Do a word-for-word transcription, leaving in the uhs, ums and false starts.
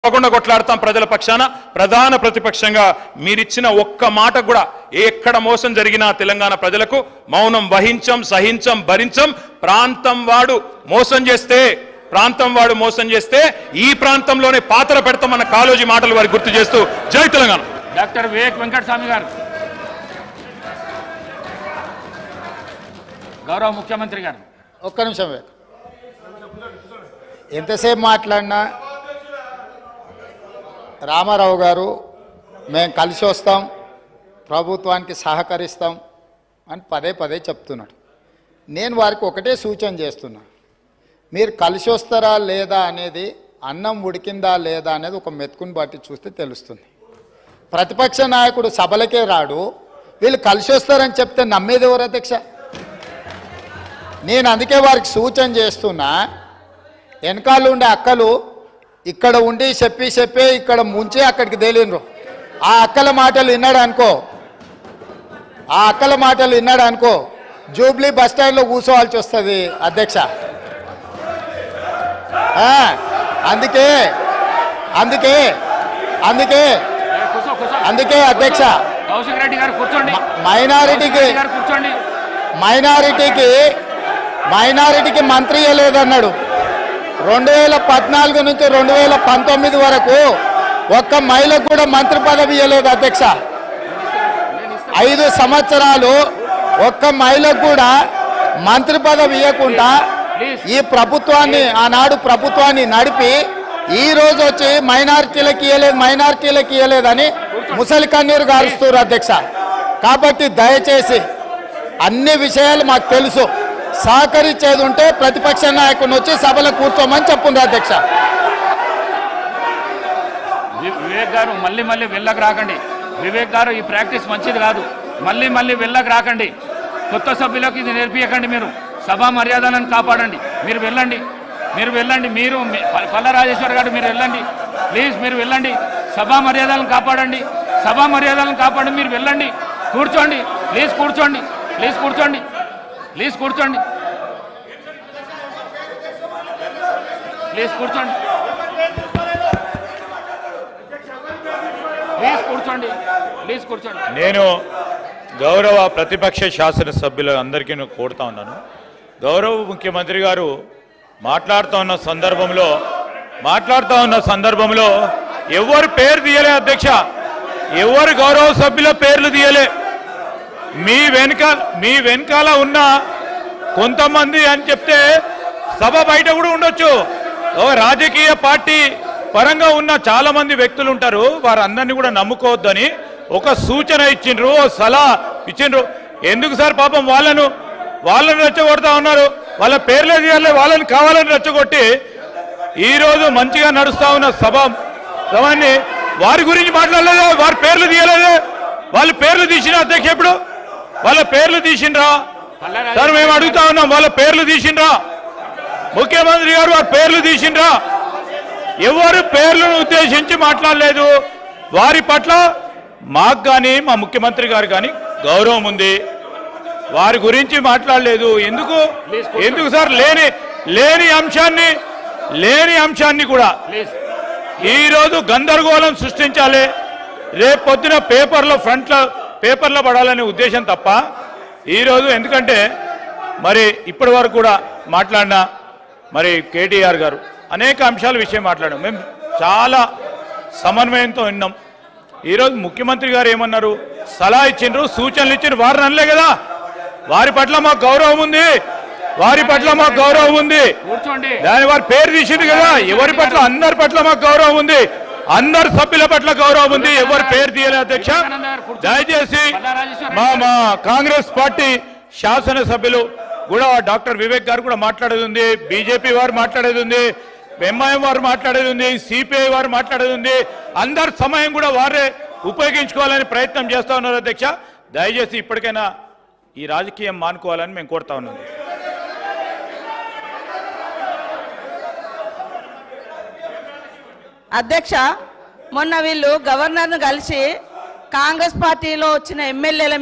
తప్పకుండా కొట్లాడతాం ప్రజల పక్షాన. ప్రధాన ప్రతిపక్షంగా మీరిచ్చిన ఒక్క మాట కూడా ఎక్కడ మోసం జరిగినా తెలంగాణ ప్రజలకు మౌనం వహించం, సహించం, భరించం. ప్రాంతం వాడు మోసం చేస్తే ప్రాంతం వాడు మోసం చేస్తే ఈ ప్రాంతంలోనే పాత్ర పెడతామన్న కాలోజీ మాటలు వారికి గుర్తు చేస్తూ జై తెలంగాణ. డాక్టర్ వివేక్ వెంకటస్వామి గారు, గౌరవ ముఖ్యమంత్రి గారు. ఒక్క నిమిషం వివేక్, ఎంతసేపు మాట్లాడినా రామారావు గారు మేము కలిసి వస్తాం, ప్రభుత్వానికి సహకరిస్తాం అని పదే పదే చెప్తున్నాడు. నేను వారికి ఒకటే సూచన చేస్తున్నా, మీరు కలిసి వస్తారా లేదా అనేది, అన్నం ఉడికిందా లేదా అనేది ఒక మెతుకుని బట్టి చూస్తే తెలుస్తుంది. ప్రతిపక్ష నాయకుడు సభలకే రాడు, వీళ్ళు కలిసి వస్తారని చెప్తే నమ్మేది ఎవరు అధ్యక్ష? నేను అందుకే వారికి సూచన చేస్తున్నా, వెనకాల ఉండే అక్కలు ఇక్కడ ఉండి చెప్పి చెప్పే ఇక్కడ ముంచి అక్కడికి తేలినరు. ఆ అక్కల మాటలు విన్నాడు అనుకో ఆ అక్కల మాటలు విన్నాడు అనుకో జూబ్లీ బస్ స్టాండ్లో కూర్చోవాల్సి వస్తుంది అధ్యక్ష. అందుకే అందుకే అందుకే అందుకే అధ్యక్ష, మైనారిటీకి మైనారిటీకి మైనారిటీకి మంత్రి ఇవ్వలేదన్నాడు. రెండు వేల పద్నాలుగు నుంచి రెండు వేల పంతొమ్మిది వరకు ఒక్క మహిళకు కూడా మంత్రి పదవి ఇవ్వలేదు అధ్యక్ష. ఐదు సంవత్సరాలు ఒక్క మహిళకు కూడా మంత్రి పదవి ఇవ్వకుండా ఈ ప్రభుత్వాన్ని ఆనాడు ప్రభుత్వాన్ని నడిపి ఈ రోజు వచ్చి మైనారిటీలకు ఇవ్వలేదు మైనారిటీలకు ఇవ్వలేదని ముసలి కన్నీరు గారుస్తారు అధ్యక్ష. కాబట్టి దయచేసి అన్ని విషయాలు మాకు తెలుసు, సహకరించేది ఉంటే ప్రతిపక్ష నాయకుని వచ్చి సభలో కూర్చోమని చెప్పుండ్రు అధ్యక్ష. వివేక్ గారు మళ్ళీ మళ్ళీ వెళ్ళకు రాకండి. వివేక్ గారు ఈ ప్రాక్టీస్ మంచిది కాదు, మళ్ళీ మళ్ళీ వెళ్ళకు రాకండి. కొత్త సభ్యులకు ఇది నేర్పించకండి. మీరు సభా మర్యాదలను కాపాడండి. మీరు వెళ్ళండి మీరు వెళ్ళండి మీరు పల్ల రాజేశ్వర్ గారు మీరు వెళ్ళండి ప్లీజ్, మీరు వెళ్ళండి. సభా మర్యాదలను కాపాడండి, సభా మర్యాదలను కాపాడండి. మీరు వెళ్ళండి, కూర్చోండి ప్లీజ్, కూర్చోండి ప్లీజ్, కూర్చోండి ప్లీజ్, కూర్చోండి ప్లీజ్, కూర్చోండి ప్లీజ్, కూర్చోండి ప్లీజ్, కూర్చోండి. నేను గౌరవ ప్రతిపక్ష శాసనసభ్యులు అందరికీ నేను కోరుతా ఉన్నాను, గౌరవ ముఖ్యమంత్రి గారు మాట్లాడుతూ ఉన్న సందర్భంలో మాట్లాడుతూ ఉన్న సందర్భంలో ఎవరు పేరు తీయలే అధ్యక్ష, ఎవరు గౌరవ సభ్యుల పేర్లు తీయలే. మీ వెనుక మీ వెనకాల ఉన్న కొంతమంది అని చెప్తే సభ బయట కూడా ఉండొచ్చు. రాజకీయ పార్టీ పరంగా ఉన్న చాలా మంది వ్యక్తులు ఉంటారు, వారందరినీ కూడా నమ్ముకోవద్దని ఒక సూచన ఇచ్చిండ్రు, ఓ సలహా ఇచ్చిండ్రు. ఎందుకు సార్ పాపం వాళ్ళను వాళ్ళని రెచ్చగొడతా ఉన్నారు, వాళ్ళ పేర్లే తీయాలి, వాళ్ళని కావాలని రెచ్చగొట్టి ఈరోజు మంచిగా నడుస్తా ఉన్న సభ సభని వారి గురించి మాట్లాడలేదే, వారి పేర్లు తీయలేదే. వాళ్ళ పేర్లు తీసిన అధ్యక్ష, ఇప్పుడు వాళ్ళ పేర్లు తీసిండ్రా సార్? మేము అడుగుతా ఉన్నాం, వాళ్ళ పేర్లు తీసిండ్రా? ముఖ్యమంత్రి గారు వారి పేర్లు తీసిండ్రా? ఎవరు పేర్లను ఉద్దేశించి మాట్లాడలేదు. వారి పట్ల మాకు కానీ మా ముఖ్యమంత్రి గారు కానీ గౌరవం ఉంది, వారి గురించి మాట్లాడలేదు. ఎందుకు ఎందుకు సార్? లేని లేని అంశాన్ని లేని అంశాన్ని కూడా ఈరోజు గందరగోళం సృష్టించాలి, రేపు పొద్దున పేపర్లో ఫ్రంట్లో పేపర్లో పడాలనే ఉద్దేశం తప్ప ఈరోజు, ఎందుకంటే మరి ఇప్పటి వరకు కూడా మాట్లాడిన మరి కేటీఆర్ గారు అనేక అంశాల విషయం మాట్లాడాం, మేము చాలా సమన్వయంతో విన్నాం. ఈరోజు ముఖ్యమంత్రి గారు ఏమన్నారు, సలహా ఇచ్చిండ్రు, సూచనలు ఇచ్చిండ్రు, వారిని అనలే కదా. వారి పట్ల మాకు గౌరవం ఉంది, వారి పట్ల మాకు గౌరవం ఉంది, దాని వారి పేరు తీసింది కదా. ఎవరి పట్ల? అందరి పట్ల మాకు గౌరవం ఉంది, అందరు సభ్యుల పట్ల గౌరవం ఉంది, ఎవరు పేరు తీయలేదు అధ్యక్ష. దయచేసి మా మా కాంగ్రెస్ పార్టీ శాసనసభ్యులు కూడా డాక్టర్ వివేక్ గారు కూడా మాట్లాడేది ఉంది, బీజేపీ వారు మాట్లాడేది ఉంది, ఎంఐఎం వారు మాట్లాడేది ఉంది, సిపిఐ వారు మాట్లాడేది ఉంది. అందరి సమయం కూడా వారే ఉపయోగించుకోవాలని ప్రయత్నం చేస్తూ ఉన్నారు అధ్యక్ష. దయచేసి ఇప్పటికైనా ఈ రాజకీయం మానుకోవాలని మేము కోరుతా ఉన్నాం. అధ్యక్ష, మొన్న వీళ్ళు గవర్నర్ను కలిసి కాంగ్రెస్ పార్టీలో వచ్చిన ఎమ్మెల్యేల